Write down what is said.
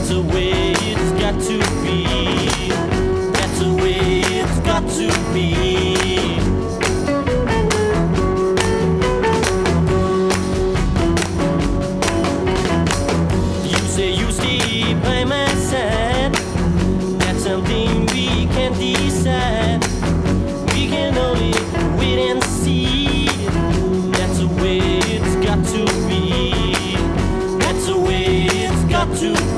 That's the way it's got to be. That's the way it's got to be. You say you stay by my side. That's something we can't decide. We can only wait and see. That's the way it's got to be. That's the way it's got to be.